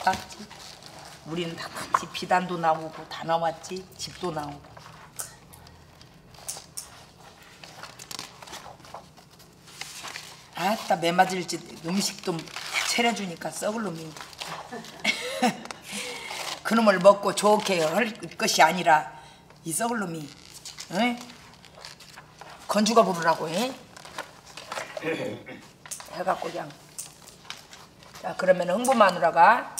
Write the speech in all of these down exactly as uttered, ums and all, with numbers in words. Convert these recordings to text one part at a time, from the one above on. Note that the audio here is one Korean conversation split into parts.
나왔지. 우리는 다 같이 비단도 나오고 다 나왔지. 집도 나오고. 아따 매 맞을지 음식도 차려주니까 썩을 놈이. 그놈을 먹고 좋게 할 것이 아니라 이 썩을 놈이 에? 건주가 부르라고 해? 해갖고 그냥. 자 그러면 흥부 마누라가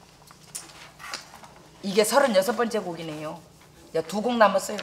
이게 서른여섯 번째 곡이네요. 두 곡 남았어요.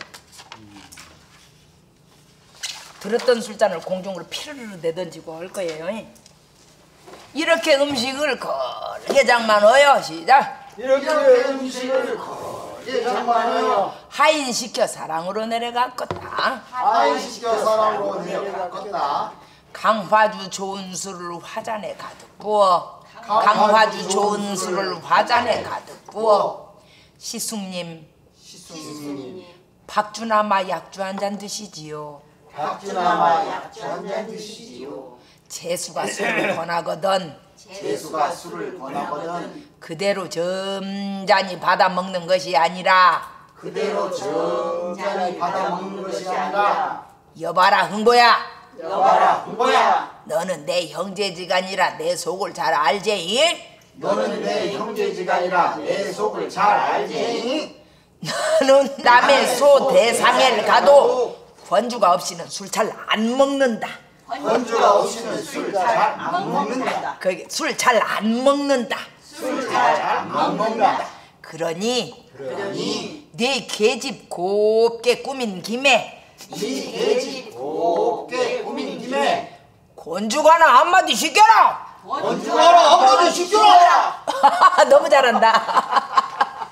들었던 술잔을 공중으로 피르르 내던지고 할 거예요. 이렇게 음식을 걸게 장만어요. 시작. 이렇게 음식을 걸게 장만어요. 하인시켜 사랑으로 내려갔겠다. 하인시켜 사랑으로 내려갔겠다. 강화주 좋은 술을 화잔에 가득 부어. 강화주 좋은 술을 화잔에 가득 부어. 시숙님, 시숙님, 박주나마 약주 한 잔 드시지요. 박주나마 약주 한 잔 드시지요. 재수가 술을 권하거든. 재수가 술을 권하거든. 그대로 점잖이 받아 먹는 것이 아니라 그대로 점잖이 받아 먹는 것이 아니라 여봐라 흥보야. 여봐라 흥보야. 너는 내 형제지간이라 내 속을 잘 알지? 너는 내 형제지간이라 내 속을 잘 알지? 너는 남의 소 대상을 가도 권주가 없이는 술 잘 안 먹는다. 권주가 없이는 술 잘 안 먹는다. 술 잘 안 먹는다. 술 잘 안 먹는다. 그러니 그러니 네 계집 곱게 꾸민 김에 네 계집 곱게 꾸민 김에 권주가나 한마디 시켜라. 권주가나 한마디 시켜라. 너무 잘한다.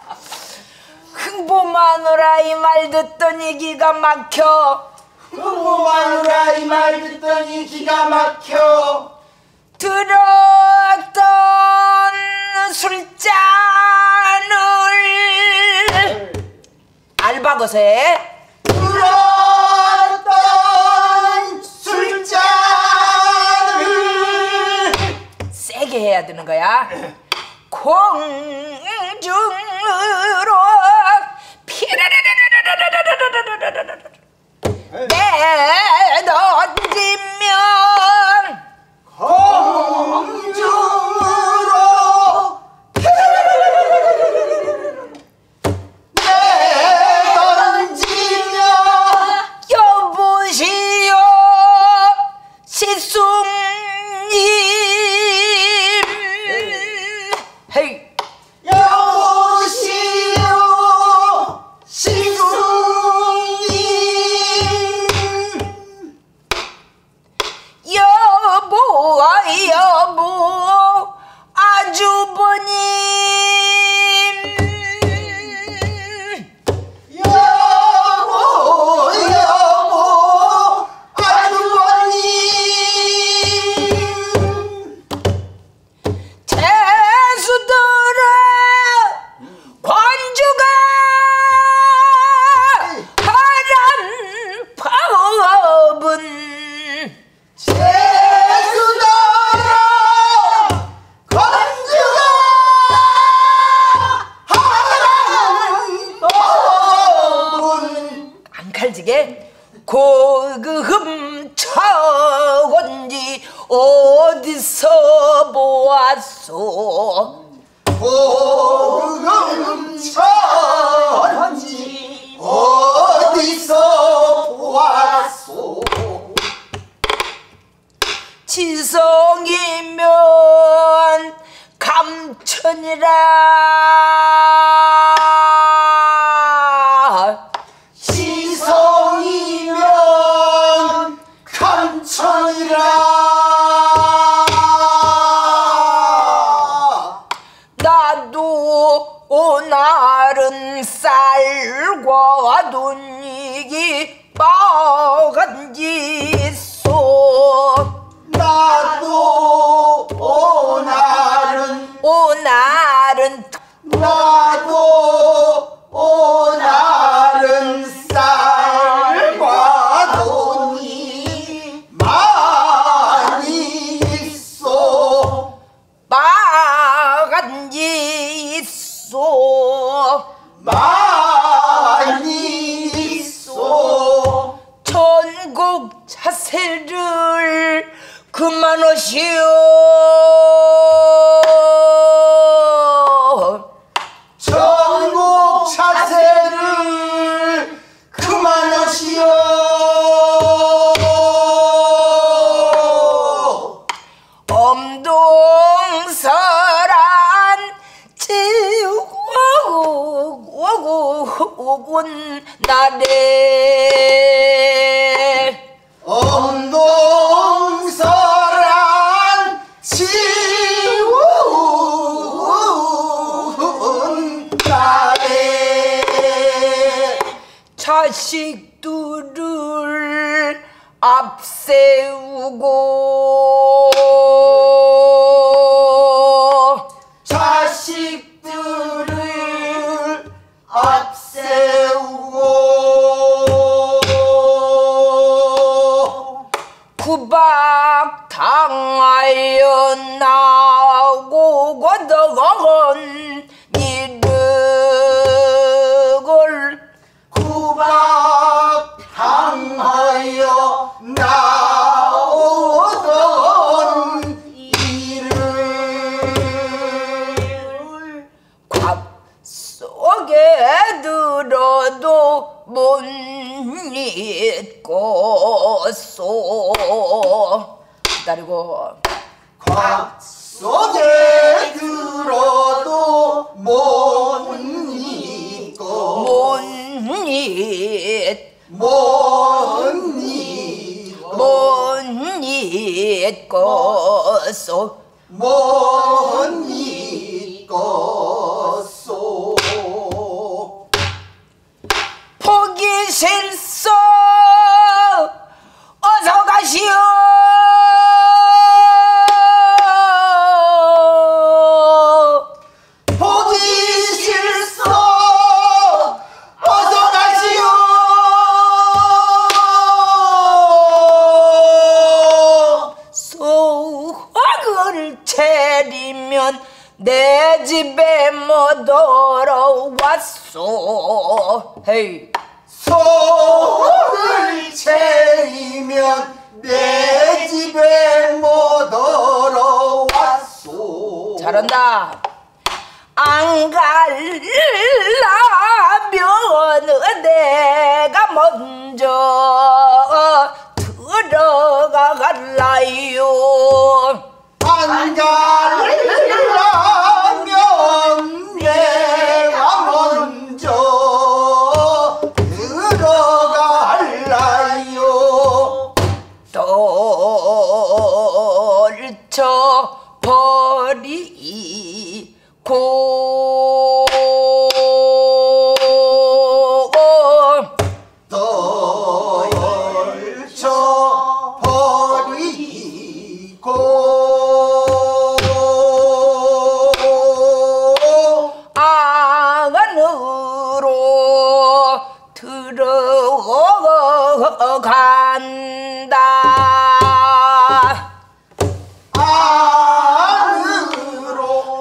흥보 마누라 이 말 듣더니 기가 막혀. 흥보 마누라 이 말 듣더니 기가 막혀. 들었던 술잔을 알바것에 들었던 술잔을 세게 해야 되는 거야. 공중으로 내던지면 공중으로 내던지면 여보시오 시숙님 헤이 여보시오 시숙님 여보 여보 아주버님 여보 여보 아주버님 재수들의 관주가 하란 법은 재수더러 건주가 하란 법은 안 칼지게 고금 처건지 어디서 보았소. 고금 천지 어디서 보았소. 지성이면 감천이라. 지성이면 감천이라. 나도 오늘은 쌀과 돈이기 뻐간지소. 나도 오늘은 오늘은 나도 오늘은 쌀과 돈이 많이 있어. 뻐간지 있어 많이 있어 전국 자세를 그만하시오 전국 자세를 그만하시오 엄동설한 지오군 날에 엄동설한 지운 날에 자식들을 앞세우고 자식들을 앞세우고 구박당하여 나오고 거덕은 이르걸 구박당하여 나오던 일을 곽 속에 들어도 못 잊고소 기다리고 곽 속에 들어도 못 잊고 못 잊 못 잊고 못 잊고소 못 잊고소 포기 실소 어서 가시오 보기 싫소 어서 가시오 소화를 차리면 내 집에 못 돌아왔소 헤이 소를 채이면 내 집에 못 돌아왔소 잘한다 안 갈라면 내가 먼저 들어가 갈라요 안 가려면 내가 먼저 들어갈라요 떨쳐 버리고 떨쳐 버리고 안으로 들어간다 안으로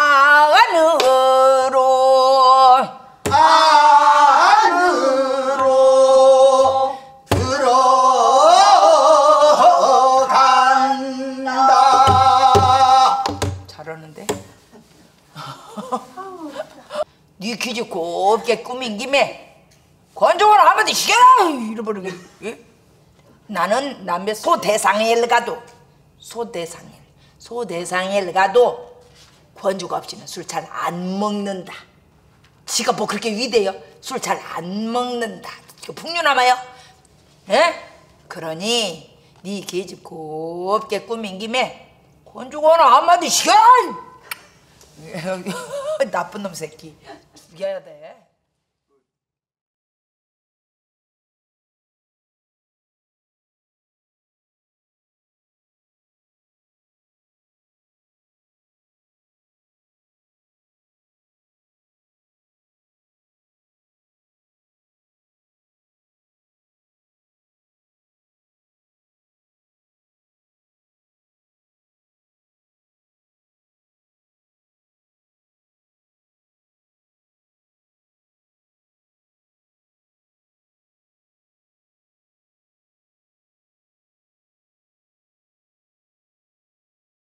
안으로 안으로 들어간다 잘하는데? 네 귀지 곱게 꾸민 김에 권총을 한마디 시켜라! 이러버리게 예? 나는 남의 소대상일 가도 소대상일 소대상일 가도 권주가 없이는 술 잘 안 먹는다 지가 뭐 그렇게 위대요? 술 잘 안 먹는다 이거 풍류남아요? 예? 그러니 네 계집 곱게 꾸민 김에 권주가 한마디 시켜라! 나쁜 놈 새끼 죽여야 돼.